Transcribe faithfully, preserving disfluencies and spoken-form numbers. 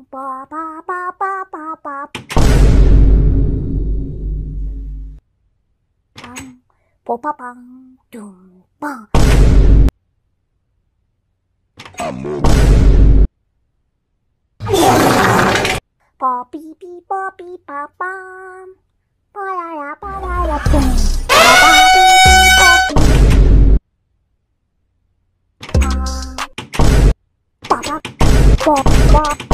빠바바바바바 빵 뽀빠빵 뚱빵 뽀삐삐 뽀삐빠빰 빠야야 빠야야 뿡 빠바삐삐 뽀삐 빠바 뽀뽀